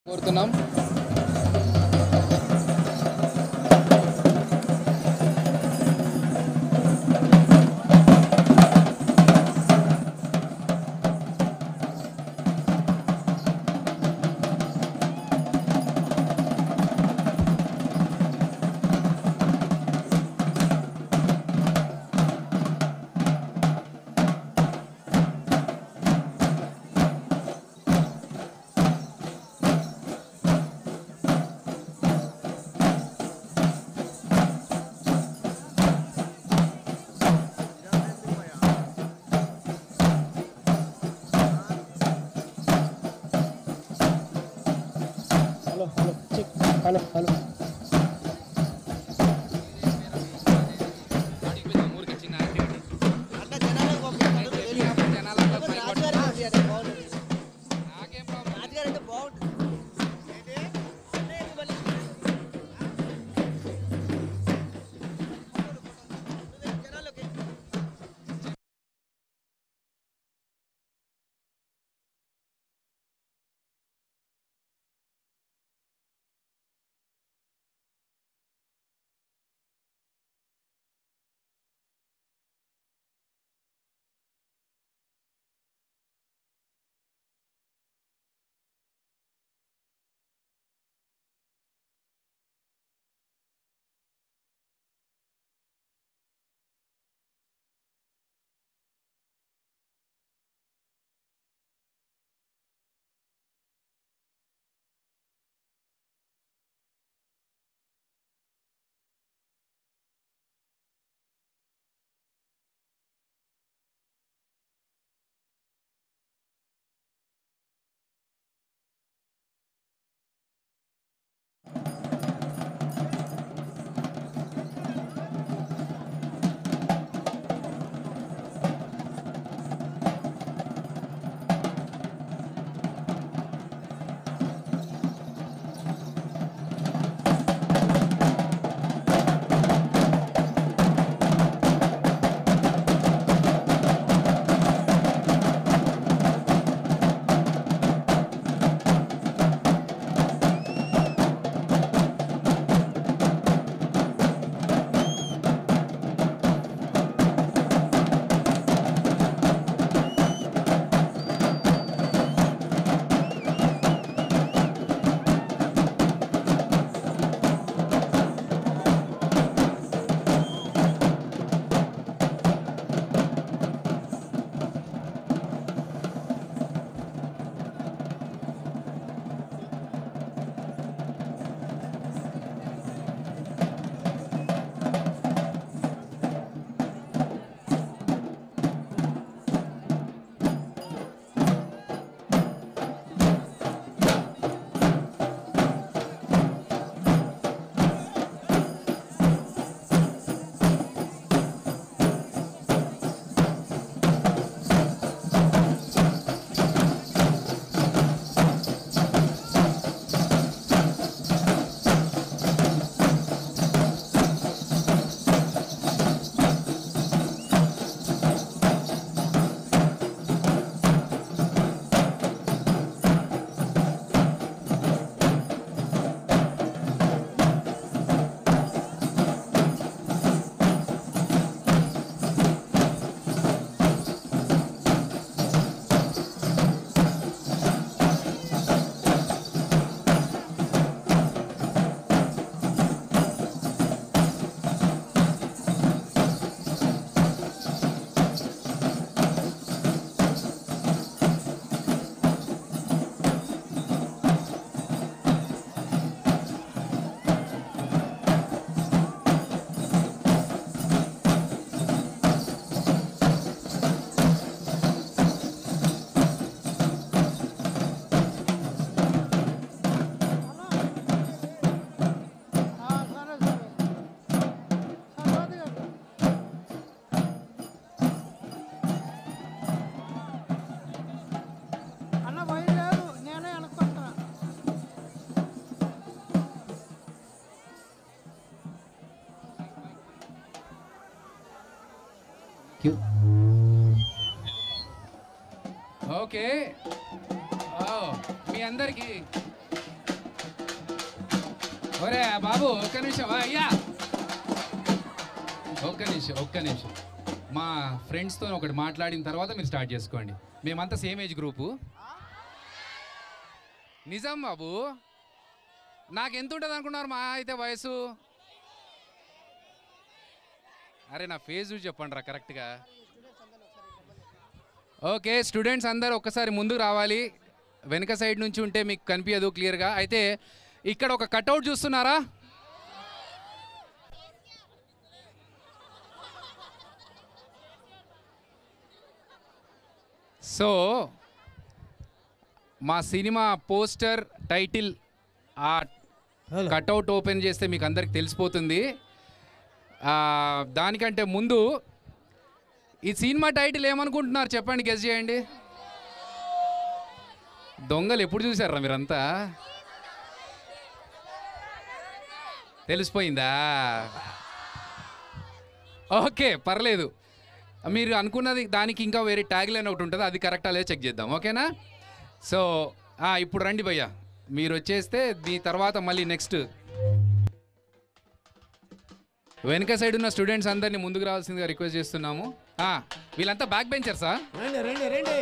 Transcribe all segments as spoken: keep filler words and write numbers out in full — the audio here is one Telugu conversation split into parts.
కోరుతున్నాం. హలో హలో ఓకే మీ అందరికీ ఒరే బాబు ఒక్క నిమిషం అయ్యా, ఒక్క నిమిషం ఒక్క నిమిషం మా ఫ్రెండ్స్తో ఒకటి మాట్లాడిన తర్వాత మీరు స్టార్ట్ చేసుకోండి. మేమంతా సేమ్ ఏజ్ గ్రూపు. నిజం బాబు, నాకు ఎంత ఉంటుంది అనుకున్నారు మా అయితే వయసు? అరే నా ఫేస్ చూసి చెప్పండి రా కరెక్ట్గా. ఓకే స్టూడెంట్స్ అందరు ఒక్కసారి ముందుకు రావాలి. వెనక సైడ్ నుంచి ఉంటే మీకు కనిపించదు క్లియర్గా. అయితే ఇక్కడ ఒక కట్అవుట్ చూస్తున్నారా? సో మా సినిమా పోస్టర్ టైటిల్ ఆ కట్అవుట్ ఓపెన్ చేస్తే మీకు అందరికి తెలిసిపోతుంది. దానికంటే ముందు ఈ సినిమా టైటిల్ ఏమనుకుంటున్నారు చెప్పండి, గెస్ చేయండి. దొంగలు ఎప్పుడు చూసారా మీరంతా? తెలిసిపోయిందా? ఓకే పర్లేదు, మీరు అనుకున్నది దానికి ఇంకా వేరే ట్యాగ్ లైన్ ఒకటి ఉంటుంది, అది కరెక్టా లేదా చెక్ చేద్దాం. ఓకేనా? సో ఇప్పుడు రండి భయ్యా, మీరు వచ్చేస్తే దీని తర్వాత మళ్ళీ నెక్స్ట్ వెనక సైడ్ ఉన్న స్టూడెంట్స్ అందరినీ ముందుకు రావాల్సిందిగా రిక్వెస్ట్ చేస్తున్నాము. వీళ్ళంతా బ్యాక్ బెంచర్సా? రండి రండి రండి.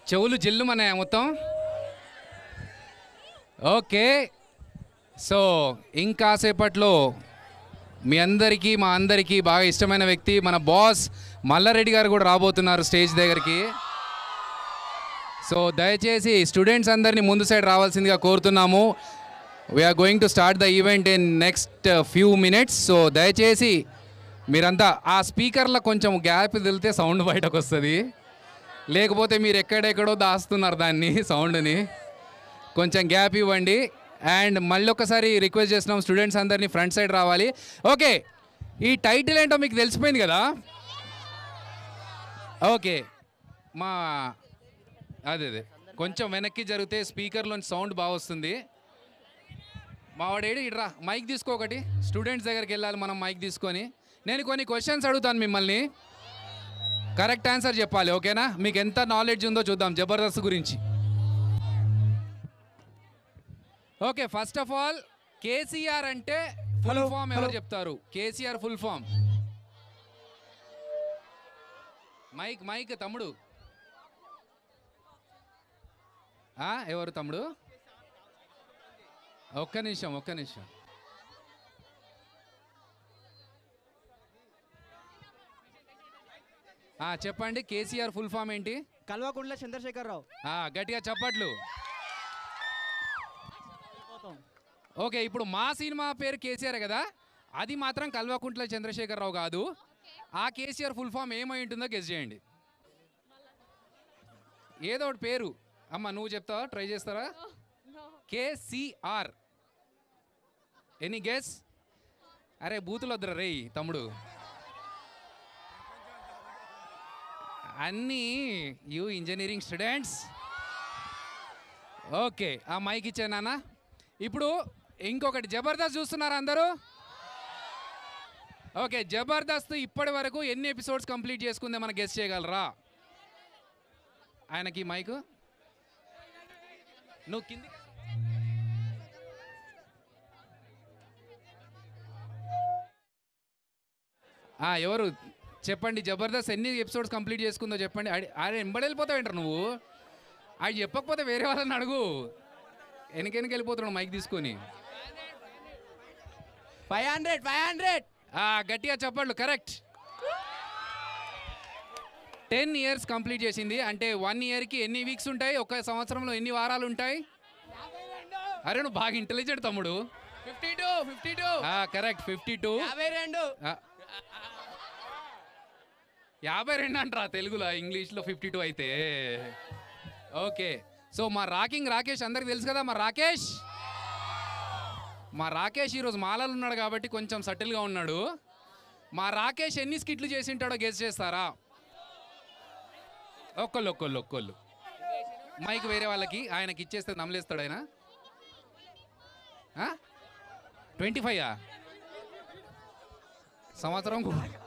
చెవులు జిల్లుమన్నాయా మొత్తం? ఓకే, సో ఇంకాసేపట్లో మీ అందరికీ మా అందరికీ బాగా ఇష్టమైన వ్యక్తి మన బాస్ మల్లారెడ్డి గారు కూడా రాబోతున్నారు స్టేజ్ దగ్గరికి. సో దయచేసి స్టూడెంట్స్ అందరినీ ముందు సైడ్ రావాల్సిందిగా కోరుతున్నాము. We're going to start the event in next few minutes. So దయచేసి మీరంతా ఆ స్పీకర్లో కొంచెం గ్యాప్ వెళ్తే సౌండ్ బయటకు వస్తుంది, లేకపోతే మీరు ఎక్కడెక్కడో దాస్తున్నారు దాన్ని సౌండ్ని. కొంచెం గ్యాప్ ఇవ్వండి. అండ్ మళ్ళీ ఒకసారి రిక్వెస్ట్ చేస్తున్నాం స్టూడెంట్స్ అందరినీ ఫ్రంట్ సైడ్ రావాలి. ఓకే, ఈ టైటిల్ ఏంటో మీకు తెలిసిపోయింది కదా? ఓకే, మా అదే అదే కొంచెం వెనక్కి జరిగితే స్పీకర్లోని సౌండ్ బాగా వస్తుంది. మావాడేడు ఇట్రా మైక్ తీసుకో, ఒకటి స్టూడెంట్స్ దగ్గరికి వెళ్ళాలి మనం మైక్ తీసుకొని. నేను కొన్ని క్వశ్చన్స్ అడుగుతాను మిమ్మల్ని, కరెక్ట్ ఆన్సర్ చెప్పాలి, ఓకేనా? మీకు ఎంత నాలెడ్జ్ ఉందో చూద్దాం జబర్దస్త్ గురించి. Okay, first of all KCR అంటే ఫుల్ ఫామ్ ఎవరు చెప్తారు? KCR full form. Mic mic తమ్ముడు. ఎవరు తమ్ముడు? ఒక్క నిమిషం ఒక్క నిమిషం చెప్పండి, కేసీఆర్ ఫుల్ ఫామ్ ఏంటి? కల్వకుంట్ల చంద్రశేఖరరావు. గట్టిగా చెప్పట్లు. ఓకే, ఇప్పుడు మా సినిమా పేరు కేసీఆర్ కదా, అది మాత్రం కల్వకుంట్ల చంద్రశేఖరరావు కాదు. ఆ కేసీఆర్ ఫుల్ ఫామ్ ఏమై ఉంటుందో గెస్ చేయండి. ఏదో ఒకటి పేరు. అమ్మ నువ్వు చెప్తావా? ట్రై చేస్తారా? కేసీఆర్. Any guess? అరే బూతులు వద్దురా రే తమ్ముడు, అన్నీ యూ ఇంజనీరింగ్ స్టూడెంట్స్. ఓకే, ఆ మైక్ ఇచ్చే నాన్న. ఇప్పుడు ఇంకొకటి, జబర్దస్త్ చూస్తున్నారా అందరూ? ఓకే, జబర్దస్త్ ఇప్పటి వరకు ఎన్ని ఎపిసోడ్స్ కంప్లీట్ చేసుకుందే మనం గెస్ చేయగలరా? ఆయనకి మైకు నువ్వు కింది. ఎవరు చెప్పండి, జబర్దస్త్ ఎన్ని ఎపిసోడ్స్ కంప్లీట్ చేసుకుందో చెప్పండి. ఆయన ఎంబడి వెళ్ళిపోతావు నువ్వు, అది చెప్పకపోతే వేరే వాళ్ళని అడుగు. వెనకెనక వెళ్ళిపోతున్నాడు మైక్ తీసుకొని. ఫైవ్ హండ్రెడ్ ఫైవ్ హండ్రెడ్ గట్టిగా చెప్పండి. కరెక్ట్, టెన్ ఇయర్స్ కంప్లీట్ చేసింది. అంటే వన్ ఇయర్కి ఎన్ని వీక్స్ ఉంటాయి? ఒక సంవత్సరంలో ఎన్ని వారాలు ఉంటాయి? అరే నువ్వు బాగా ఇంటెలిజెంట్ తమ్ముడు. Fifty two fifty two correct, fifty two యాభై రెండు యాభై రెండు అంటారా తెలుగులో, ఇంగ్లీష్లో ఫిఫ్టీ టూ అయితే. ఓకే, సో మా రాకింగ్ రాకేష్ అందరికి తెలుసు కదా. మా రాకేష్ మా రాకేష్ ఈరోజు మాలలు ఉన్నాడు కాబట్టి కొంచెం సటిల్గా ఉన్నాడు. మా రాకేష్ ఎన్ని స్కిట్లు చేసి ఉంటాడో గెస్ చేస్తారా? ఒక్కళ్ళు ఒక్కళ్ళు ఒక్కళ్ళు మైక్ వేరే వాళ్ళకి, ఆయనకి ఇచ్చేస్తే నమ్మలేస్తాడు ఆయన. ట్వంటీ ఫైవ్ సంవత్సరం.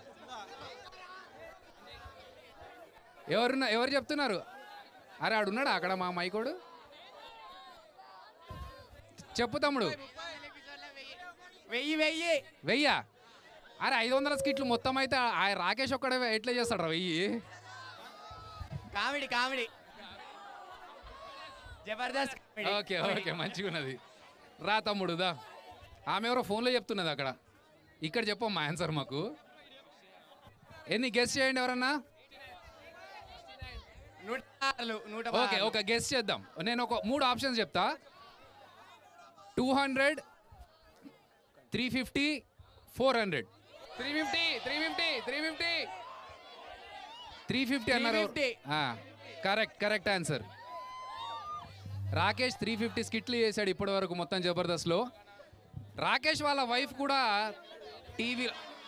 ఎవరున్నా ఎవరు చెప్తున్నారు? అరే ఆడున్నాడా అక్కడ మా మైకోడు? చెప్పు తమ్ముడు. వెయ్యి వెయ్యి వెయ్యా? అరే ఐదు వందల స్కిట్లు మొత్తం అయితే ఆ రాకేష్ ఒక్కడే ఎట్లా చేస్తాడు వెయ్యి? Comedy comedy Jabardasth. Okay okay, మంచిగా ఉన్నది. రా తమ్ముడు దా. ఆమె ఎవరో ఫోన్లో చెప్తున్నది అక్కడ, ఇక్కడ చెప్పమ్మా ఆన్సర్ మాకు. ఎన్ని గెస్ చేయండి ఎవరన్నా. ఓకే ఓకే, గెస్ చేద్దాం. నేను ఒక మూడు ఆప్షన్స్ చెప్తా. Two hundred, three fifty, four hundred. Three fifty three fifty three fifty three fifty అన్నారు. Correct correct answer. Rakesh three fifty స్కిట్లు చేశాడు ఇప్పటి వరకు మొత్తం జబర్దస్త్లో. రాకేష్ వాళ్ళ వైఫ్ కూడా టీవీ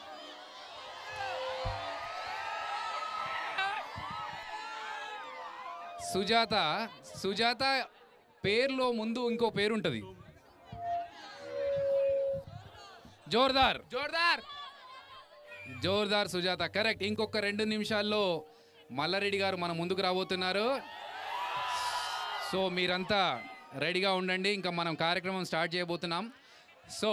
సుజాత. సుజాత పేరులో ముందు ఇంకో పేరు ఉంటుంది, జోర్దార్. జోర్దార్ జోర్దార్ సుజాత కరెక్ట్. ఇంకొక రెండు నిమిషాల్లో మల్లారెడ్డి గారు మన ముందుకు రాబోతున్నారు. సో మీరంతా రెడీగా ఉండండి, ఇంకా మనం కార్యక్రమం స్టార్ట్ చేయబోతున్నాం. సో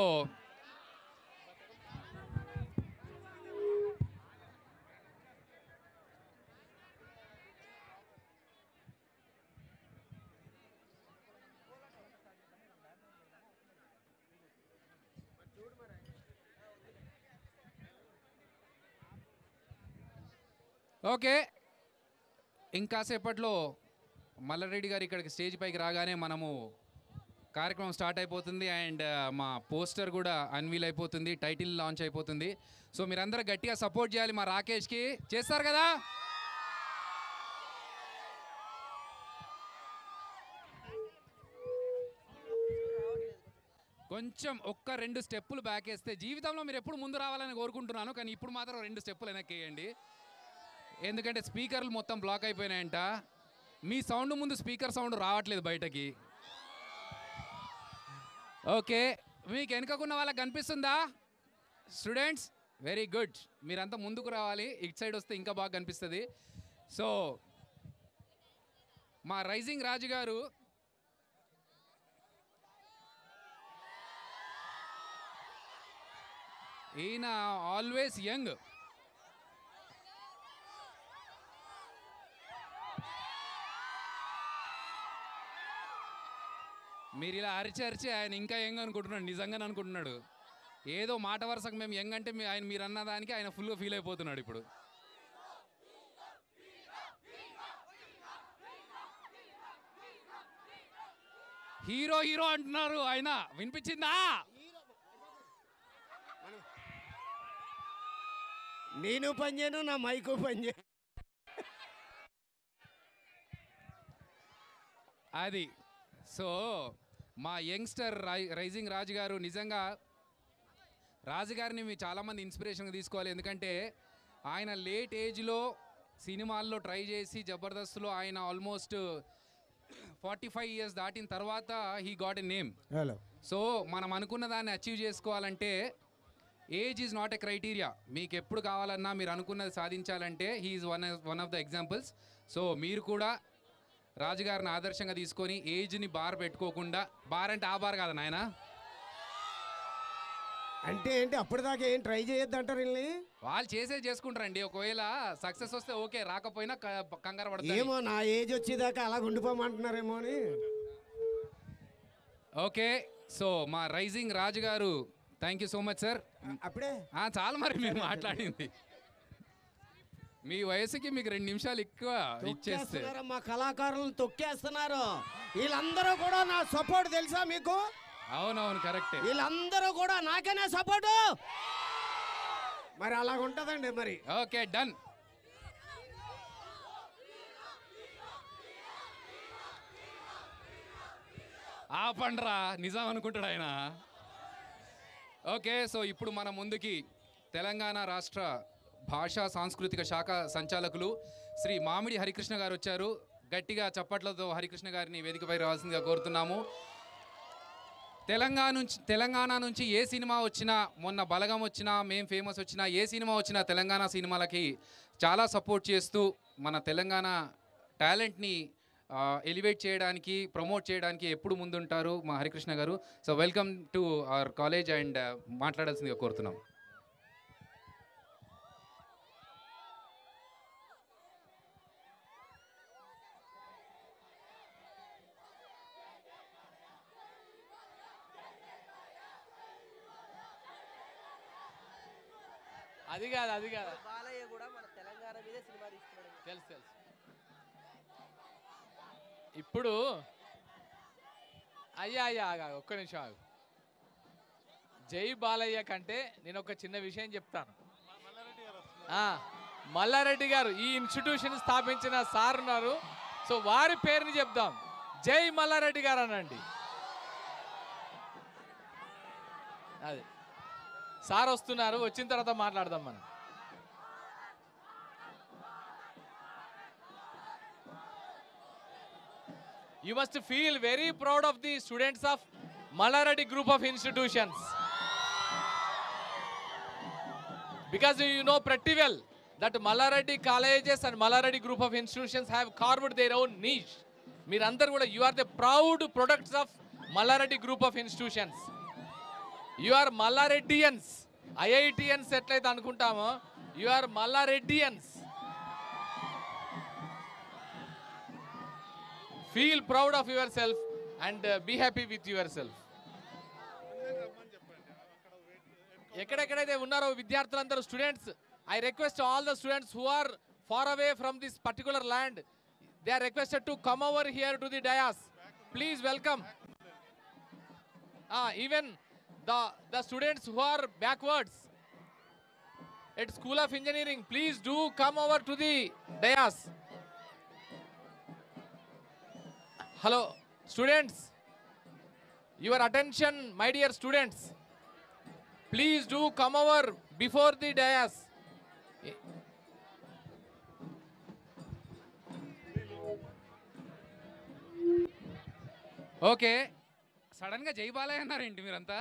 ఓకే, ఇంకాసేపట్లో మల్లారెడ్డి గారు ఇక్కడికి స్టేజ్ పైకి రాగానే మనము కార్యక్రమం స్టార్ట్ అయిపోతుంది. అండ్ మా పోస్టర్ కూడా అన్వీల్ అయిపోతుంది, టైటిల్ లాంచ్ అయిపోతుంది. సో మీరందరూ గట్టిగా సపోర్ట్ చేయాలి మా రాకేష్కి. చేస్తారు కదా? కొంచెం ఒక్క రెండు స్టెప్పులు బ్యాక్ వేస్తే, జీవితంలో మీరు ఎప్పుడు ముందు రావాలని కోరుకుంటున్నాను, కానీ ఇప్పుడు మాత్రం రెండు స్టెప్పులు వెనక్కి వేయండి. ఎందుకంటే స్పీకర్లు మొత్తం బ్లాక్ అయిపోయినాయంట. మీ సౌండ్ ముందు స్పీకర్ సౌండ్ రావట్లేదు బయటకి. ఓకే, మీకు వెనుకకున్న వాళ్ళకి కనిపిస్తుందా స్టూడెంట్స్? వెరీ గుడ్, మీరంతా ముందుకు రావాలి, ఇటు సైడ్ వస్తే ఇంకా బాగా కనిపిస్తుంది. సో మా రైజింగ్ రాజు గారు ఈయన ఆల్వేస్ యంగ్. మీరు ఇలా అరిచి అరిచి ఆయన ఇంకా యంగ్ అనుకుంటున్నాడు, నిజంగానే అనుకుంటున్నాడు. ఏదో మాట వరుసకు మేము యంగ్ అంటే మీ- ఆయన మీరు అన్న దానికి ఆయన ఫుల్గా ఫీల్ అయిపోతున్నాడు ఇప్పుడు. హీరో హీరో అంటున్నారు ఆయన, వినిపించిందా? నేను పని చేయను, నా మైకు పని చేయను. అది సో మా యంగ్స్టర్ రై రైజింగ్ రాజు గారు, నిజంగా రాజుగారిని మీ చాలామంది ఇన్స్పిరేషన్గా తీసుకోవాలి. ఎందుకంటే ఆయన లేట్ ఏజ్లో సినిమాల్లో ట్రై చేసి జబర్దస్త్లో ఆయన ఆల్మోస్ట్ ఫార్టీ ఫైవ్ ఇయర్స్ దాటిన తర్వాత he got a name. Hello. So మనం అనుకున్న దాన్ని అచీవ్ చేసుకోవాలంటే age is not a criteria. మీకు ఎప్పుడు కావాలన్నా మీరు అనుకున్నది సాధించాలంటే he is one one of the examples. So మీరు కూడా రాజుగారిని ఆదర్శంగా తీసుకొని ఏజ్ని బార్ పెట్టుకోకుండా, బార్ అంటే ఆ బార్ కాదు నాయన, అంటే ఏంటి అప్పటిదాకా ఏం ట్రై చేయొద్దు అంటారు వీళ్ళని? వాళ్ళు చేసేది చేసుకుంటారండి. ఒకవేళ సక్సెస్ వస్తే ఓకే, రాకపోయినా క- కంగారు పడతారు. ఏమో నా ఏజ్ వచ్చేదాకా అలా ఉండిపోమంటున్నారేమో అని. ఓకే, సో మా rising Raju garu, thank you so much sir. అప్పుడే చాలా మరి మీరు మాట్లాడింది, మీ వయసుకి మీకు రెండు నిమిషాలు ఎక్కువ ఇచ్చేస్తే. తొక్కేస్తున్నారు, మా కళాకారులను తొక్కేస్తున్నారు. వీళ్ళందరూ కూడా నా సపోర్ట్ తెలుసా మీకు? అవునవును, కరెక్టే. వీళ్ళందరూ కూడా నాకేనే సపోర్టు. మరి అలాగ ఉంటుందండి మరి. Okay, done. ఆ పండ్రా నిజం అనుకుంటాడు ఆయన. ఓకే, సో ఇప్పుడు మన ముందుకి తెలంగాణ రాష్ట్ర భాషా సాంస్కృతిక శాఖ సంచాలకులు శ్రీ మామిడి హరికృష్ణ గారు వచ్చారు. గట్టిగా చప్పట్లతో హరికృష్ణ గారిని వేదికపై రావాల్సిందిగా కోరుతున్నాము. తెలంగాణ నుంచి తెలంగాణ నుంచి ఏ సినిమా వచ్చినా, మొన్న బలగం వచ్చినా, మేం ఫేమస్ వచ్చినా, ఏ సినిమా వచ్చినా తెలంగాణ సినిమాలకి చాలా సపోర్ట్ చేస్తూ మన తెలంగాణ టాలెంట్ని ఎలివేట్ చేయడానికి, ప్రమోట్ చేయడానికి ఎప్పుడు ముందుంటారు మా Harikrishna garu. So welcome to our college and మాట్లాడాల్సిందిగా కోరుతున్నాం. అది కాదు అది కాదు బాలయ్య కూడా మన తెలంగాణ మీదే సినిమా తీస్తున్నాడు. తెలుసు తెలుసు. ఇప్పుడు అయ్యా అయ్యా ఆగా ఒక్క నిమిషం ఆగు. జై బాలయ్య కంటే నేను ఒక చిన్న విషయం చెప్తాను. ఆ, మల్లారెడ్డి గారు ఈ ఇన్స్టిట్యూషన్ స్థాపించిన సార్ ఉన్నారు. సో వారి పేరుని చెప్దాం. జై మల్లారెడ్డి గారు అనండి. అది సార్ వస్తున్నారు, వచ్చిన తర్వాత మాట్లాడదాం మనం. You must feel very proud of the students of Mallareddy Group of Institutions. Because you know pretty well that Mallareddy colleges and Mallareddy Group of Institutions have carved their own niche. Meerandaru kuda, you are the proud products of Mallareddy Group of Institutions. You are Mallareddians. I I T Ns ఎట్లయితే అనుకుంటామో, you are Mallareddians. Feel proud of yourself and uh, be happy with yourself. ఎక్కడెక్కడైతే ఉన్నారో విద్యార్థులందరూ, students, I request all the students who are far away from this particular land, they are requested to come over here to the dais. Please welcome. Ah, even the, the students who are backwards at School of Engineering, please do come over to the dais. Hello, students. Your attention, my dear students. Please do come over before the dais. Okay, సడన్గా జై బాలయ్య అన్నారేంటి మీరంతా?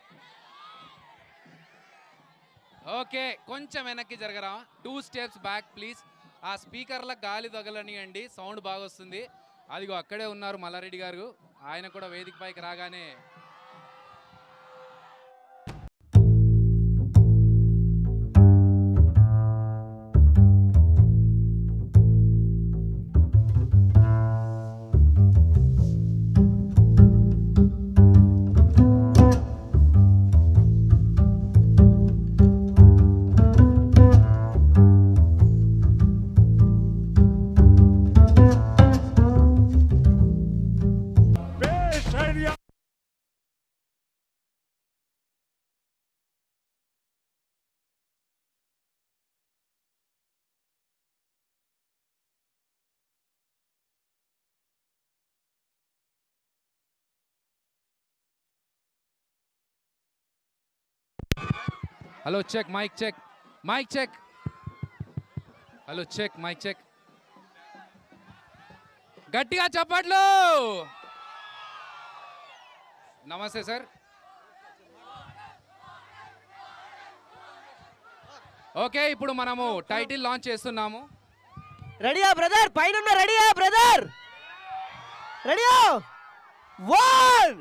ఓకే, కొంచెం వెనక్కి జరగరా, టూ స్టెప్స్ బ్యాక్ ప్లీజ్. ఆ స్పీకర్లకు గాలి తగలనియండి, సౌండ్ బాగా వస్తుంది. అదిగో అక్కడే ఉన్నారు మల్లారెడ్డి గారు, ఆయన కూడా వేదిక పైకి రాగానే hello check mic check mic check hello check mic check గట్టిగా చప్పట్లు. నమస్తే సార్. ఓకే, ఇప్పుడు మనము టైటిల్ లాంచ్ చేస్తున్నాము. రెడీయా బ్రదర్? పైన రెడీయా బ్రదర్? రెడీయా? One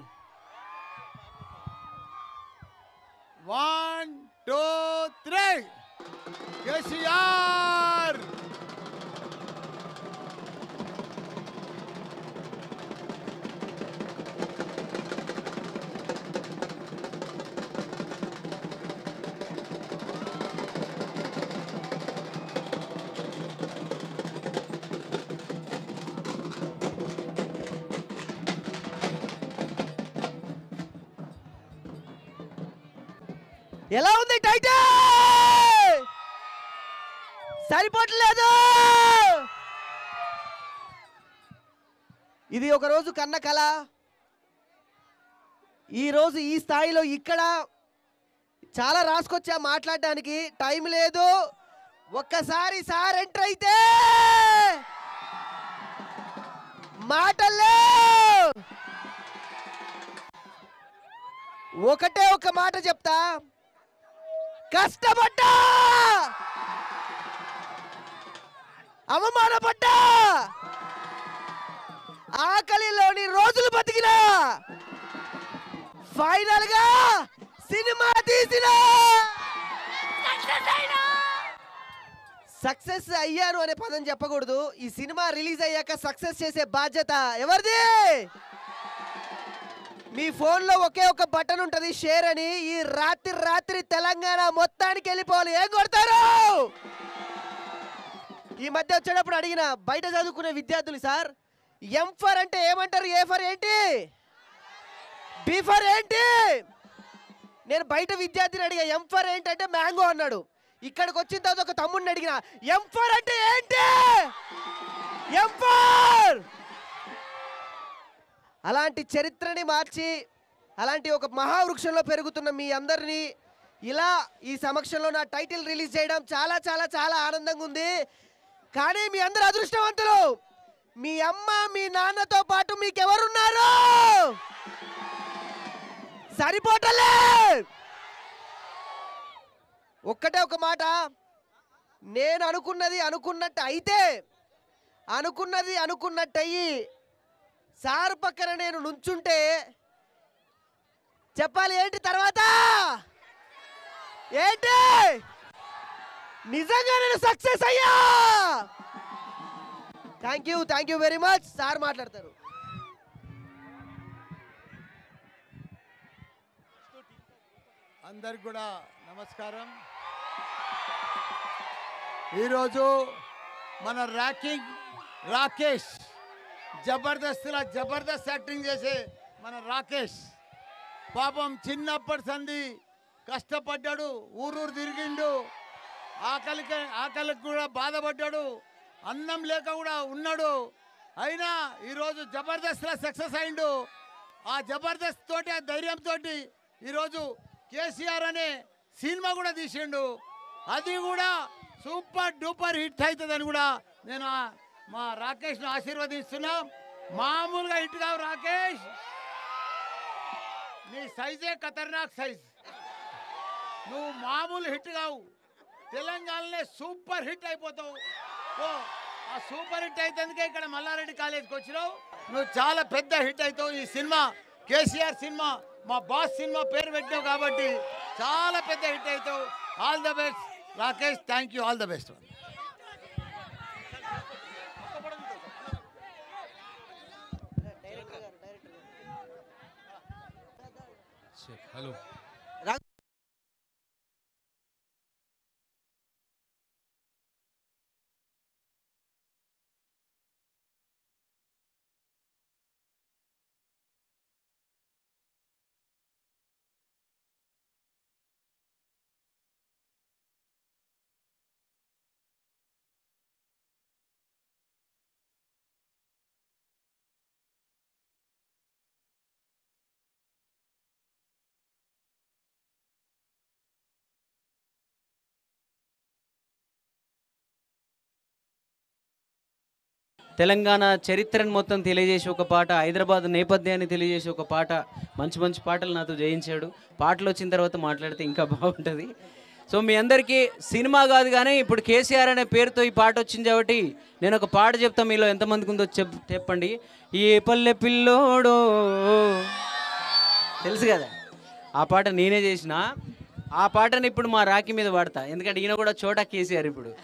one two three KCR. ఎలా ఉంది టైటిల్? సరిపోవట్లేదు. ఇది ఒక రోజు కన్న కళ. ఈ రోజు ఈ స్థాయిలో ఇక్కడ చాలా రాసుకొచ్చా, మాట్లాడడానికి టైం లేదు. ఒక్కసారి సార్ ఎంటర్ అయితే మాటలే. ఒకటే ఒక మాట చెప్తా, కష్టపడ్డా, అవమానపడ్డా, ఆకలిలోని రోజులు బతికినా, ఫైనల్ గా సినిమా తీసిన సక్సెస్ అయ్యాను అనే పదం చెప్పకూడదు. ఈ సినిమా రిలీజ్ అయ్యాక సక్సెస్ చేసే బాధ్యత ఎవరిది? మీ ఫోన్లో ఒకే ఒక బటన్ ఉంటుంది, షేర్ అని. ఈ రాత్రి రాత్రి తెలంగాణ మొత్తానికి వెళ్ళిపోవాలి. ఏం కొడతారు? ఈ మధ్య వచ్చేటప్పుడు అడిగిన బయట చదువుకునే విద్యార్థులు, సార్ ఎం ఫర్ అంటే ఏమంటారు, ఏ ఫర్ ఏంటి, బి ఫర్ ఏంటి? నేను బయట విద్యార్థిని అడిగా ఎం ఫర్ ఏంటంటే మ్యాంగో అన్నాడు. ఇక్కడికి వచ్చిన తర్వాత ఒక తమ్ముడిని అడిగిన ఎం ఫర్ అంటే ఏంటి, ఎం ఫర్. అలాంటి చరిత్రని మార్చి అలాంటి ఒక మహావృక్షంలో పెరుగుతున్న మీ అందరినీ ఇలా ఈ సమక్షంలో నా టైటిల్ రిలీజ్ చేయడం చాలా చాలా చాలా ఆనందంగా ఉంది. కానీ మీ అందరు అదృష్టవంతులు. మీ అమ్మ మీ నాన్నతో పాటు మీకెవరున్నారు? సరిపోటలే. ఒక్కటే ఒక మాట, నేను అనుకున్నది అనుకున్నట్టు అయితే, అనుకున్నది అనుకున్నట్టు అయ్యి సార్ పక్కన నేను నుంచుంటే చెప్పాలి ఏంటి తర్వాత? ఏంటి? నిజంగా నేను సక్సెస్ అయ్యా. Thank you thank you very much. Sir మాట్లాడతారు. అందరికి కూడా నమస్కారం. ఈరోజు మన ర్యాకింగ్ రాకేష్, జబర్దస్త్లా జబర్దస్త్ యాక్టింగ్ చేసే మన రాకేష్ పాపం చిన్నప్పటి సంది కష్టపడ్డాడు, ఊరూరు తిరిగిండు, ఆకలికి ఆకలికి కూడా బాధపడ్డాడు, అన్నం లేక కూడా ఉన్నాడు. అయినా ఈరోజు జబర్దస్త్లో సక్సెస్ అయిండు. ఆ జబర్దస్త్ తోటి ఆ ధైర్యంతో ఈరోజు కేసీఆర్ అనే సినిమా కూడా తీసిండు. అది కూడా సూపర్ డూపర్ హిట్ అవుతుందని కూడా నేను మా రాకేష్ను ఆశీర్వదిస్తున్నా. మామూలుగా హిట్ కావు రాకేష్, నీ సైజే ఖతర్నాక్ సైజ్, నువ్వు మామూలు హిట్ కావు, తెలంగాణలో సూపర్ హిట్ అయిపోతావు. ఓ ఆ సూపర్ హిట్ అయితేందుకే ఇక్కడ మల్లారెడ్డి కాలేజ్కి వచ్చినావు. నువ్వు చాలా పెద్ద హిట్ అవుతావు. ఈ సినిమా కేసీఆర్ సినిమా, మా బాస్ సినిమా పేరు పెట్టావు కాబట్టి చాలా పెద్ద హిట్ అవుతావు. All the best Rakesh, thank you, all the best. Hello Telangana చరిత్రను మొత్తం తెలియజేసి ఒక పాట, హైదరాబాద్ నేపథ్యాన్ని తెలియజేసి ఒక పాట, మంచి మంచి పాటలు నాతో చేయించాడు. పాటలు వచ్చిన తర్వాత మాట్లాడితే ఇంకా బాగుంటుంది. సో మీ అందరికీ సినిమా కాదు కానీ ఇప్పుడు కేసీఆర్ అనే పేరుతో ఈ పాట వచ్చింది కాబట్టి నేను ఒక పాట చెప్తాను, మీలో ఎంతమందికి ఉందో చెప్ చెప్పండి. ఏ పల్లె పిల్లోడో, తెలుసు కదా ఆ పాట నేనే చేసిన. ఆ పాటని ఇప్పుడు మా రాఖీ మీద పాడతా, ఎందుకంటే ఈయన కూడా చోటా కేసీఆర్. ఇప్పుడు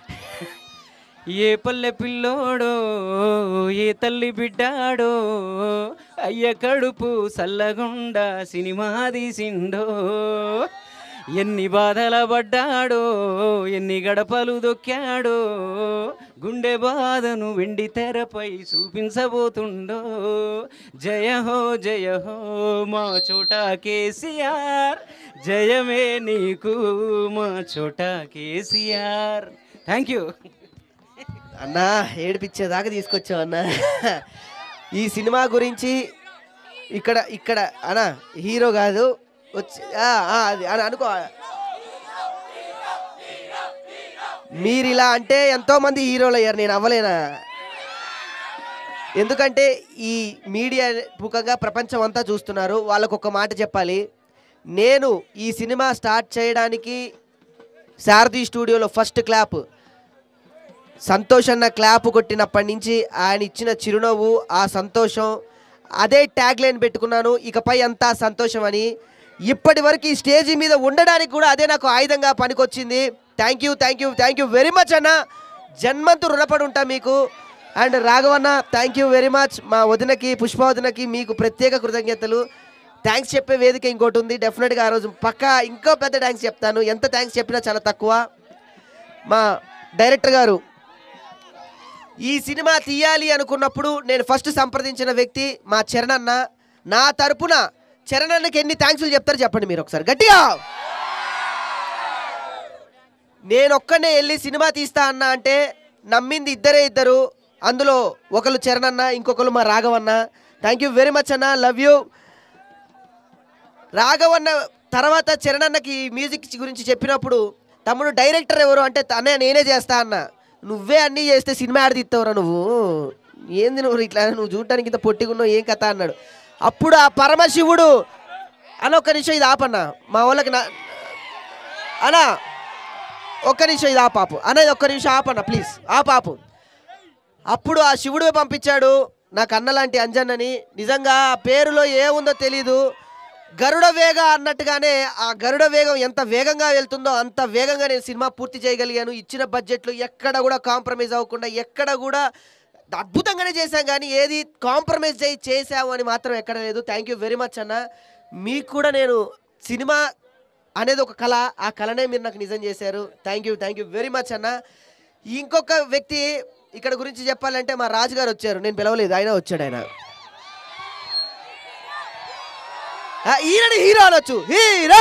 ఏ పల్లె పిల్లోడో, ఏ తల్లి బిడ్డాడో, అయ్య కడుపు సల్లగుండా సినిమా తీసిండో, ఎన్ని బాధల పడ్డాడో, ఎన్ని గడపలు దొక్కాడో, గుండె బాధను వెండి తెరపై చూపించబోతుండో. జయ హో జయ హో మా చోటా కేసీఆర్, జయమే నీకు మా చోటా కేసీఆర్. థ్యాంక్ యూ అన్నా, ఏడిపించేదాకా తీసుకొచ్చావు అన్నా. ఈ సినిమా గురించి ఇక్కడ ఇక్కడ అన్నా హీరో కాదు వచ్చి అది అని అనుకో. మీరు ఇలా అంటే ఎంతోమంది హీరోలు అయ్యారు, నేను అవ్వలేనా? ఎందుకంటే ఈ మీడియా ముఖంగా ప్రపంచం అంతా చూస్తున్నారు. వాళ్ళకు ఒక మాట చెప్పాలి. నేను ఈ సినిమా స్టార్ట్ చేయడానికి సారథి స్టూడియోలో ఫస్ట్ క్లాప్ సంతోష్ అన్న క్లాప్ కొట్టినప్పటి నుంచి ఆయన ఇచ్చిన చిరునవ్వు, ఆ సంతోషం, అదే ట్యాగ్ లైన్ పెట్టుకున్నాను, ఇకపై అంతా సంతోషం అని. ఇప్పటి వరకు ఈ స్టేజ్ మీద ఉండడానికి కూడా అదే నాకు ఆయుధంగా పనికొచ్చింది. Thank you thank you thank you very much అన్న, జన్మంతు రుణపడి ఉంటా మీకు. అండ్ రాఘవన్న థ్యాంక్ యూ వెరీ మచ్. మా వదినకి, పుష్ప వదినకి మీకు ప్రత్యేక కృతజ్ఞతలు. థ్యాంక్స్ చెప్పే వేదిక ఇంకోటి ఉంది, డెఫినెట్గా ఆ రోజు పక్కా ఇంకో పెద్ద థ్యాంక్స్ చెప్తాను. ఎంత థ్యాంక్స్ చెప్పినా చాలా తక్కువ. మా డైరెక్టర్ గారు ఈ సినిమా తీయాలి అనుకున్నప్పుడు నేను ఫస్ట్ సంప్రదించిన వ్యక్తి మా చరణ్ అన్న. నా తరపున చరణ్ అన్నకి ఎన్ని థ్యాంక్స్లు చెప్తారు చెప్పండి మీరు ఒకసారి గట్టిగా. నేను ఒక్కనే వెళ్ళి సినిమా తీస్తా అన్న అంటే నమ్మింది ఇద్దరే ఇద్దరు, అందులో ఒకరు చరణ్ అన్న, ఇంకొకరు మా రాఘవన్న. థ్యాంక్ యూ వెరీ మచ్ అన్న, లవ్ యూ. రాఘవన్న తర్వాత చరణ్ అన్నకి మ్యూజిక్ గురించి చెప్పినప్పుడు తమ్ముడు డైరెక్టర్ ఎవరు అంటే అన్నయ్య నేనే చేస్తా అన్న. నువ్వే అన్నీ చేస్తే సినిమా ఆడ తీస్తావురా నువ్వు, ఏంది నువ్వు ఇట్లా, నువ్వు చూడటానికి ఇంత పొట్టిగున్నావు ఏం కథ అన్నాడు. అప్పుడు ఆ పరమశివుడు అన్న ఒక్క నిమిషం ఇది ఆపన్న, మా వాళ్ళకి నా అన్న ఒక్క నిమిషం ఇది ఆపాపు అన్న, ఒక్క నిమిషం ఆపన్న ప్లీజ్ ఆపాపు. అప్పుడు ఆ శివుడు పంపించాడు నాకు అన్నలాంటి అంజన్నని. నిజంగా ఆ పేరులో ఏముందో తెలీదు, గరుడ వేగ అన్నట్టుగానే ఆ గరుడ వేగం ఎంత వేగంగా వెళ్తుందో అంత వేగంగా నేను సినిమా పూర్తి చేయగలిగాను. ఇచ్చిన బడ్జెట్లు ఎక్కడ కూడా కాంప్రమైజ్ అవ్వకుండా ఎక్కడ కూడా అద్భుతంగానే చేశాం, కానీ ఏది కాంప్రమైజ్ చేయి చేసాము అని మాత్రం ఎక్కడ లేదు. థ్యాంక్ యూ వెరీ మచ్ అన్న. మీకు కూడా నేను సినిమా అనేది ఒక కళ, ఆ కళనే మీరు నాకు నిజం చేశారు. Thank you thank you very much అన్న. ఇంకొక వ్యక్తి ఇక్కడ గురించి చెప్పాలంటే మా రాజుగారు వచ్చారు, నేను పిలవలేదు, ఆయన వచ్చాడు. ఆయన ఈయనని హీరో అనొచ్చు, హీరో.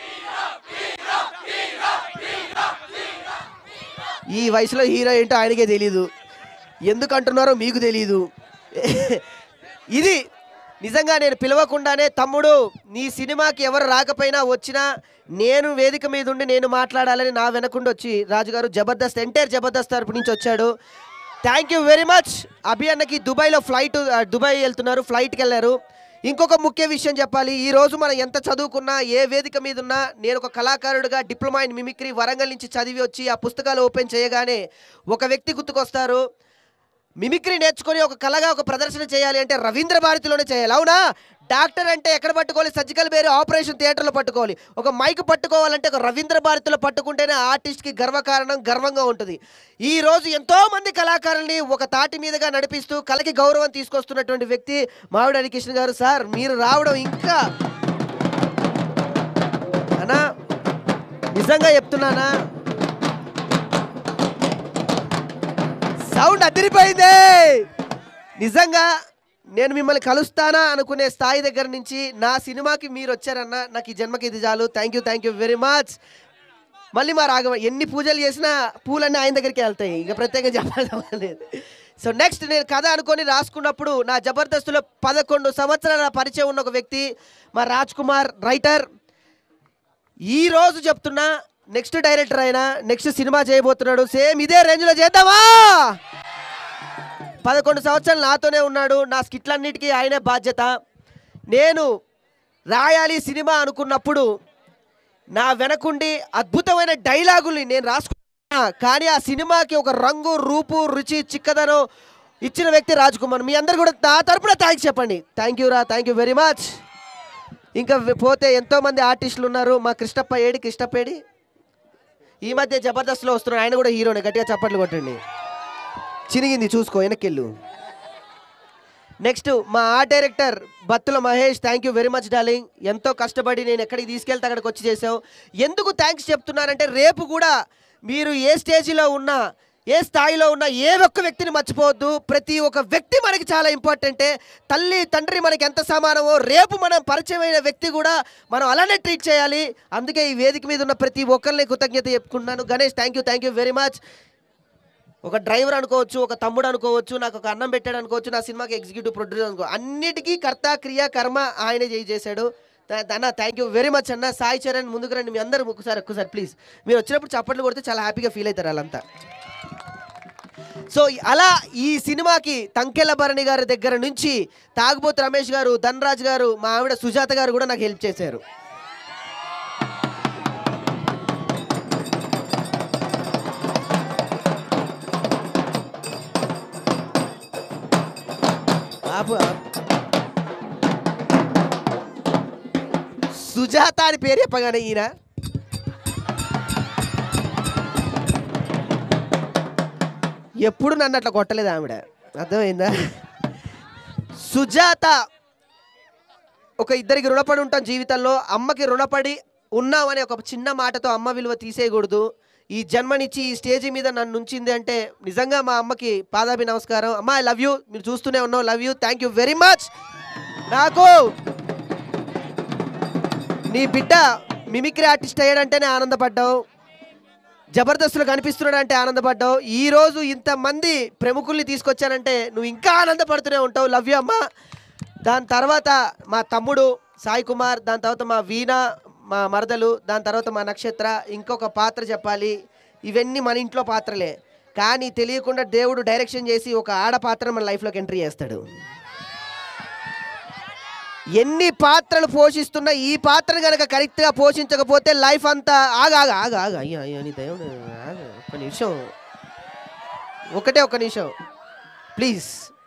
ఈ వయసులో హీరో ఏంటో ఆయనకే తెలీదు, ఎందుకు అంటున్నారో మీకు తెలీదు. ఇది నిజంగా నేను పిలవకుండానే తమ్ముడు నీ సినిమాకి ఎవరు రాకపోయినా వచ్చినా నేను వేదిక మీద ఉండి నేను మాట్లాడాలని నా వెనకుండా వచ్చి రాజుగారు జబర్దస్త్ ఎంటైర్ జబర్దస్త్ తరపు నుంచి వచ్చాడు. Thank you very much. Abhi అన్నకి దుబాయ్లో ఫ్లైట్ దుబాయ్ వెళ్తున్నారు, ఫ్లైట్కి వెళ్ళారు. ఇంకొక ముఖ్య విషయం చెప్పాలి, ఈరోజు మనం ఎంత చదువుకున్నా ఏ వేదిక మీద ఉన్నా నేను ఒక కళాకారుడిగా డిప్లొమా ఇన్ మిమిక్రీ వరంగల్ నుంచి చదివి వచ్చి ఆ పుస్తకాలు ఓపెన్ చేయగానే ఒక వ్యక్తి గుర్తుకొస్తారు. మిమిక్రీ నేర్చుకొని ఒక కళగా ఒక ప్రదర్శన చేయాలి అంటే రవీంద్ర భారతిలోనే చేయాలి, అవునా? డాక్టర్ అంటే ఎక్కడ పట్టుకోవాలి? సర్జికల్ వేరే ఆపరేషన్ థియేటర్లో పట్టుకోవాలి. ఒక మైక్ పట్టుకోవాలంటే ఒక రవీంద్ర భారతిలో పట్టుకుంటేనే ఆర్టిస్ట్కి గర్వకారణం, గర్వంగా ఉంటుంది. ఈరోజు ఎంతోమంది కళాకారుల్ని ఒక తాటి మీదుగా నడిపిస్తూ కళకి గౌరవం తీసుకొస్తున్నటువంటి వ్యక్తి మావిడి హరికృష్ణ గారు. సార్ మీరు రావడం ఇంకా అన్నా నిజంగా చెప్తున్నానా, సౌండ్ అదిరిపోయింది. నిజంగా నేను మిమ్మల్ని కలుస్తానా అనుకునే స్థాయి దగ్గర నుంచి నా సినిమాకి మీరు వచ్చారన్న, నాకు ఈ జన్మకి ఇది చాలు. Thank you thank you very much. మళ్ళీ మా రాఘవ ఎన్ని పూజలు చేసినా పూలన్నీ ఆయన దగ్గరికి వెళ్తాయి, ఇక ప్రత్యేకంగా చెప్పలేదు. సో నెక్స్ట్ నేను కథ అనుకొని రాసుకున్నప్పుడు నా జబర్దస్త్లో పదకొండు సంవత్సరాల పరిచయం ఉన్న ఒక వ్యక్తి మా రాజ్ కుమార్ రైటర్. ఈరోజు చెప్తున్నా నెక్స్ట్ డైరెక్టర్ అయినా నెక్స్ట్ సినిమా చేయబోతున్నాడు, సేమ్ ఇదే రేంజ్లో చేద్దామా? పదకొండు సంవత్సరాలు నాతోనే ఉన్నాడు, నా స్కిట్లన్నిటికీ ఆయనే బాధ్యత. నేను రాయాలి సినిమా అనుకున్నప్పుడు నా వెనకుండి అద్భుతమైన డైలాగుల్ని నేను రాసుకున్నా, కానీ ఆ సినిమాకి ఒక రంగు రూపు రుచి చిక్కదనం ఇచ్చిన వ్యక్తి రాజ్ కుమార్. మీ అందరు కూడా నా తరపున థ్యాంక్స్ చెప్పండి. థ్యాంక్ యూ రా, థ్యాంక్ యూ వెరీ మచ్. ఇంకా పోతే ఎంతోమంది ఆర్టిస్టులు ఉన్నారు. మా కృష్ణప్ప ఏడి, కృష్ణప్ప ఏడి ఈ మధ్య జబర్దస్త్లో వస్తున్నాడు, ఆయన కూడా హీరోనే, గట్టిగా చప్పట్లు కొట్టండి. చినిగింది చూసుకో వెనక్కెళ్ళు. నెక్స్ట్ మా art director Battula Mahesh, thank you very much darling. ఎంతో కష్టపడి నేను ఎక్కడికి తీసుకెళ్తే అక్కడికి వచ్చి చేసావు. ఎందుకు థ్యాంక్స్ చెప్తున్నానంటే రేపు కూడా మీరు ఏ స్టేజ్లో ఉన్నా ఏ స్థాయిలో ఉన్నా ఏ ఒక్క వ్యక్తిని మర్చిపోవద్దు. ప్రతి ఒక్క వ్యక్తి మనకి చాలా ఇంపార్టెంటే. తల్లి తండ్రి మనకి ఎంత సమానమో రేపు మనం పరిచయమైన వ్యక్తి కూడా మనం అలానే ట్రీట్ చేయాలి. అందుకే ఈ వేదిక మీద ఉన్న ప్రతి ఒక్కరిని కృతజ్ఞత చెప్పుకుంటున్నాను. Ganesh thank you thank you very much. ఒక డ్రైవర్ అనుకోవచ్చు, ఒక తమ్ముడు అనుకోవచ్చు, నాకు ఒక అన్నం పెట్టాడు అనుకోవచ్చు, నా సినిమాకి ఎగ్జిక్యూటివ్ ప్రొడ్యూసర్ అనుకో, అన్నిటికీ కర్త క్రియ కర్మ ఆయనే చేయి చేశాడు. అన్న థ్యాంక్ యూ వెరీ మచ్ అన్న. సాయి చరణ్ ముందుకు రండి, మీ అందరూ ఒక్కసారి ఒక్కసారి ప్లీజ్. మీరు వచ్చినప్పుడు చప్పట్లు కొడితే చాలా హ్యాపీగా ఫీల్ అవుతారు వాళ్ళంతా. సో అలా ఈ సినిమాకి తంకెళ్ళ భరణి గారి దగ్గర నుంచి తాగుబోతు రమేష్ గారు, ధనరాజ్ గారు, మా ఆవిడ సుజాత గారు కూడా నాకు హెల్ప్ చేశారు. సుజాత అని పేరు చెప్పగానే ఈయన ఎప్పుడు నన్ను అట్లా కొట్టలేదు ఆవిడ, అర్థమైందా? సుజాత ఒక ఇద్దరికి రుణపడి ఉంటాం జీవితంలో. అమ్మకి రుణపడి ఉన్నామని ఒక చిన్న మాటతో అమ్మ విలువ తీసేయకూడదు. ఈ జన్మనిచ్చి ఈ స్టేజ్ మీద నన్ను ఉంచింది అంటే నిజంగా మా అమ్మకి పాదాభి నమస్కారం. అమ్మ ఐ లవ్ యూ, మీరు చూస్తూనే ఉన్నావు, love you, thank you very much. నాకు నీ బిడ్డ మిమిక్రీ ఆర్టిస్ట్ అయ్యాడంటేనే ఆనందపడ్డావు, జబర్దస్తులు కనిపిస్తున్నాడు అంటే ఆనందపడ్డావు. ఈరోజు ఇంతమంది ప్రముఖుల్ని తీసుకొచ్చానంటే నువ్వు ఇంకా ఆనందపడుతూనే ఉంటావు. లవ్ యూ అమ్మ. దాని తర్వాత మా తమ్ముడు సాయి కుమార్, దాని తర్వాత మా వీణ, మా మరదలు, దాని తర్వాత మా నక్షత్ర. ఇంకొక పాత్ర చెప్పాలి, ఇవన్నీ మన ఇంట్లో పాత్రలే, కానీ తెలియకుండా దేవుడు డైరెక్షన్ చేసి ఒక ఆడ పాత్ర మన లైఫ్లోకి ఎంట్రీ చేస్తాడు. ఎన్ని పాత్రలు పోషిస్తున్నా ఈ పాత్ర కనుక కరెక్ట్గా పోషించకపోతే లైఫ్ అంతా ఆగా ఆగా ఆగా ఆగా అయ్యో అయ్యో నీ దేవుడు ఆగా ఒక్క నిమిషం, ఒకటే ఒక్క నిమిషం ప్లీజ్.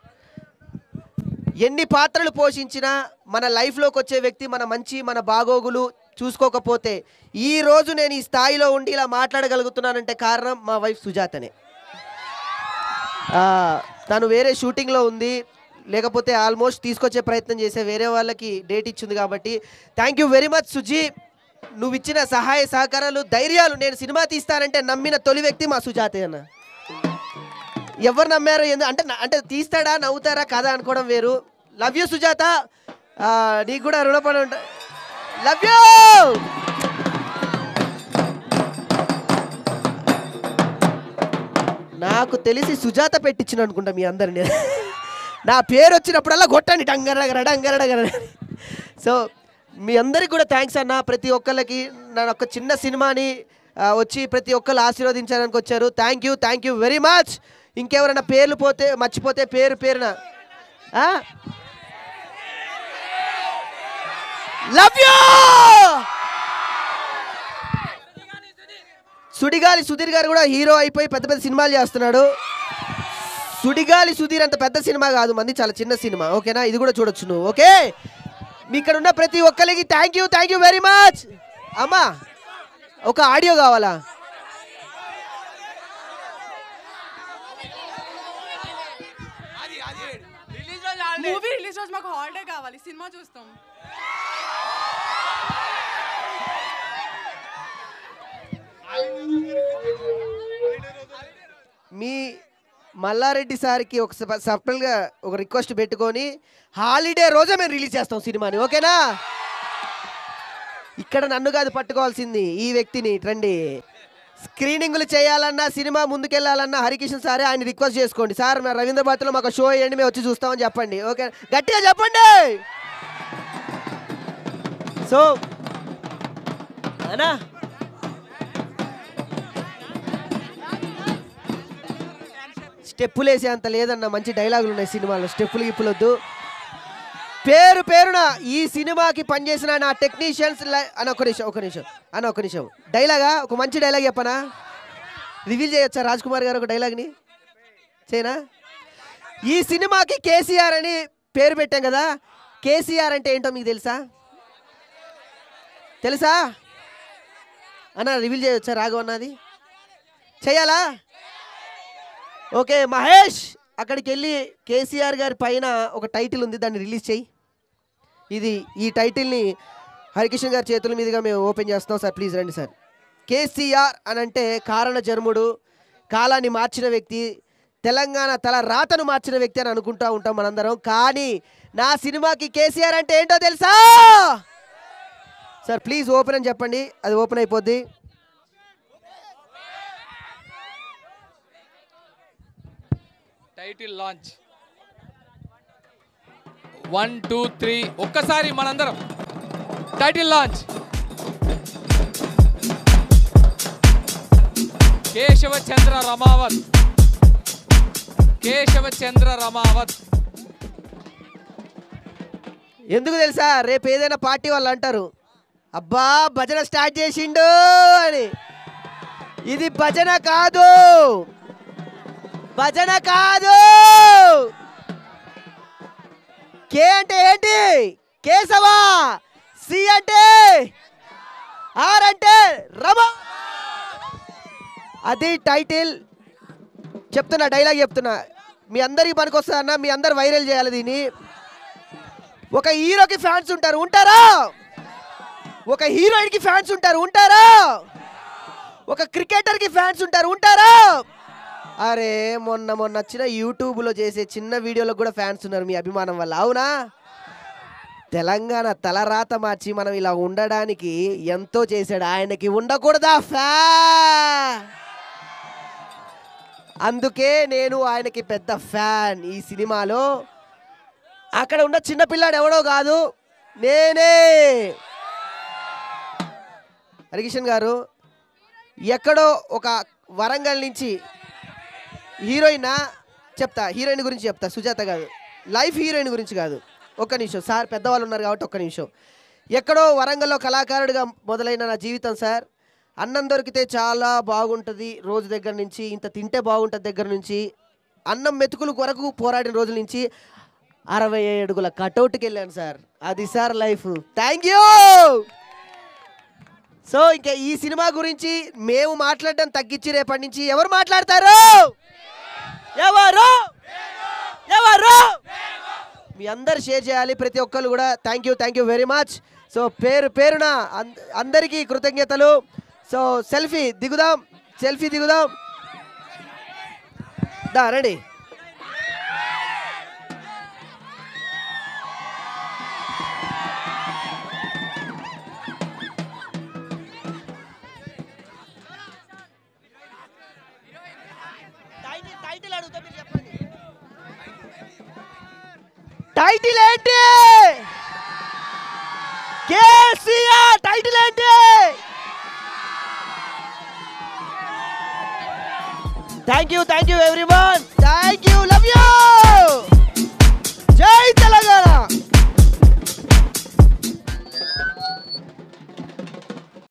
ఎన్ని పాత్రలు పోషించినా మన లైఫ్లోకి వచ్చే వ్యక్తి మన మంచి మన బాగోగులు చూసుకోకపోతే ఈరోజు నేను ఈ స్థాయిలో ఉండి ఇలా మాట్లాడగలుగుతున్నానంటే కారణం మా వైఫ్ సుజాతనే. తను వేరే షూటింగ్లో ఉంది, లేకపోతే ఆల్మోస్ట్ తీసుకొచ్చే ప్రయత్నం చేసే వేరే వాళ్ళకి డేట్ ఇచ్చింది కాబట్టి thank you very much Suji. నువ్వు ఇచ్చిన సహాయ సహకారాలు ధైర్యాలు, నేను సినిమా తీస్తానంటే నమ్మిన తొలి వ్యక్తి మా సుజాతే అన్న. ఎవరు నమ్మారు ఎందు అంటే అంటే తీస్తాడా నవ్వుతారా కదా అనుకోవడం వేరు. లవ్ యూ సుజాత, నీకు కూడా రుణపడి ఉంటా. Love you. నాకు తెలిసి సుజాత పెట్టించిన అనుకుంటా మీ అందరిని. నా పేరు వచ్చినప్పుడల్లా కొట్టండి డంగరగర డంగరడగర. సో మీ అందరికి కూడా థ్యాంక్స్ అన్న. ప్రతి ఒక్కళ్ళకి నా ఒక చిన్న సినిమాని వచ్చి ప్రతి ఒక్కళ్ళు ఆశీర్వదించడానికి వచ్చారు. Thank you thank you very much. ఇంకెవరైనా పేర్లు పోతే మర్చిపోతే పేరు పేరున లవ్ యూ. సుడిగాలి సుధీర్ గారు కూడా హీరో అయిపోయి పెద్ద పెద్ద సినిమాలు చేస్తున్నాడు. సుడిగాలి సుధీర్ అంత పెద్ద సినిమా కాదు, మంది చాలా చిన్న సినిమా. ఓకేనా, ఇది కూడా చూడొచ్చు నువ్వు. ఓకే, మీ ఇక్కడ ఉన్న ప్రతి ఒక్కరికి thank you thank you very much. అమ్మా ఒక ఆడియో కావాలా? మూవీ రిలీజ్ రోజు మాకు హాలిడే కావాలి, సినిమా చూస్తాం. మీ మల్లారెడ్డి సార్కి ఒక సపరేట్గా ఒక రిక్వెస్ట్ పెట్టుకొని హాలిడే రోజే మేము రిలీజ్ చేస్తాం సినిమాని. ఓకేనా, ఇక్కడ నన్ను కాదు పట్టుకోవాల్సింది, ఈ వ్యక్తిని. రండి, స్క్రీనింగ్లు చేయాలన్నా సినిమా ముందుకెళ్ళాలన్నా హరికిషన్ సారే, ఆయన రిక్వెస్ట్ చేసుకోండి. సార్ నా రవీంద్ర భారతిలో మాకు షో వేయండి, మేము వచ్చి చూస్తామని చెప్పండి. ఓకే, గట్టిగా చెప్పండి. సో అనా స్టెప్పులు వేసే అంత లేదన్న, మంచి డైలాగులు ఉన్నాయి సినిమాలో, స్టెప్పులు గిప్పులొద్దు. పేరు పేరున ఈ సినిమాకి పనిచేసిన నా టెక్నీషియన్స్ అని ఒక నిమిషం ఒక నిమిషం అన్న ఒక నిమిషం డైలాగా ఒక మంచి డైలాగ్ చెప్పనా? రివీల్ చేయొచ్చా రాజ్ కుమార్ గారు ఒక డైలాగ్ని? చేయనా? ఈ సినిమాకి కేసీఆర్ అని పేరు పెట్టాం కదా, కేసీఆర్ అంటే ఏంటో మీకు తెలుసా? తెలుసా అన్న? రివీల్ చేయొచ్చా రాఘవన్నది? చేయాలా? ఓకే మహేష్, అక్కడికి వెళ్ళి కేసీఆర్ గారి పైన ఒక టైటిల్ ఉంది, దాన్ని రిలీజ్ చేయి. ఇది ఈ టైటిల్ని హరికిషన్ గారి చేతుల మీదుగా మేము ఓపెన్ చేస్తాం. సార్ ప్లీజ్ రండి సార్. కేసీఆర్ అని అంటే కారణ జన్ముడు, కాలాన్ని మార్చిన వ్యక్తి, తెలంగాణ తల రాతను మార్చిన వ్యక్తి అని అనుకుంటూ ఉంటాం మనందరం. కానీ నా సినిమాకి కేసీఆర్ అంటే ఏంటో తెలుసా? సార్ ప్లీజ్ ఓపెన్ అని చెప్పండి, అది ఓపెన్ అయిపోద్ది. Title launch one two three ఒక్కసారి మనందరం టైటిల్ లాంచ్. కేశవ చంద్ర రమావత్, కేశవ చంద్ర రమావత్. ఎందుకు తెలుసా? రేపు ఏదైనా పార్టీ వాళ్ళు అంటారు, అబ్బా భజన స్టార్ట్ చేసిండు అని. ఇది భజన కాదు, భజన కాదు. కే అంటే ఏంటి? కేశవా. సి అంటే ఆర్ అంటే రమ. అది టైటిల్. చెప్తున్నా, డైలాగ్ చెప్తున్నా, మీ అందరికి పనికొస్తా అన్న, మీ అందరు వైరల్ చేయాలి దీన్ని. ఒక హీరోకి ఫ్యాన్స్ ఉంటారు, ఉంటారా? ఒక హీరోయిన్కి ఫ్యాన్స్ ఉంటారు, ఉంటారా? ఒక క్రికెటర్కి ఫ్యాన్స్ ఉంటారు, ఉంటారా? అరే మొన్న మొన్న వచ్చిన యూట్యూబ్లో చేసే చిన్న వీడియోలకు కూడా ఫ్యాన్స్ ఉన్నారు మీ అభిమానం వల్ల, అవునా? తెలంగాణ తలరాత మార్చి మనం ఇలా ఉండడానికి ఎంతో చేశాడు, ఆయనకి ఉండకూడదా ఫ్యా? అందుకే నేను ఆయనకి పెద్ద ఫ్యాన్. ఈ సినిమాలో అక్కడ ఉన్న చిన్న పిల్లాడు ఎవడో కాదు, నేనే. హరికిషన్ గారు ఎక్కడో ఒక వరంగల్ నుంచి హీరోయిన్ చెప్తా, హీరోయిన్ గురించి చెప్తా, సుజాత కాదు, లైఫ్ హీరోయిన్ గురించి కాదు. ఒక్క నిమిషం సార్, పెద్దవాళ్ళు ఉన్నారు కాబట్టి ఒక్క నిమిషం. ఎక్కడో వరంగల్లో కళాకారుడిగా మొదలైన నా జీవితం సార్. అన్నం దొరికితే చాలా బాగుంటుంది రోజు దగ్గర నుంచి, ఇంత తింటే బాగుంటుంది దగ్గర నుంచి, అన్నం మెతుకుల కొరకు పోరాడిన రోజుల నుంచి అరవై అడుగుల కటౌట్కి వెళ్ళాను సార్. అది sir life. Thank you. So ఇంకా ఈ సినిమా గురించి మేము మాట్లాడడం తగ్గించి రేపటి నుంచి ఎవరు మాట్లాడతారు? ఎవరు ఎవరు మీ అందరు షేర్ చేయాలి, ప్రతి ఒక్కరు కూడా. Thank you thank you very much. So పేరు పేరున అందరికీ కృతజ్ఞతలు. సో సెల్ఫీ దిగుదాం, సెల్ఫీ దిగుదాం. దా రండి. టైటిల్ ఏంటి? కేసీఆర్ టైటిల్ ఏంటి? Thank you thank you everyone, thank you, love you.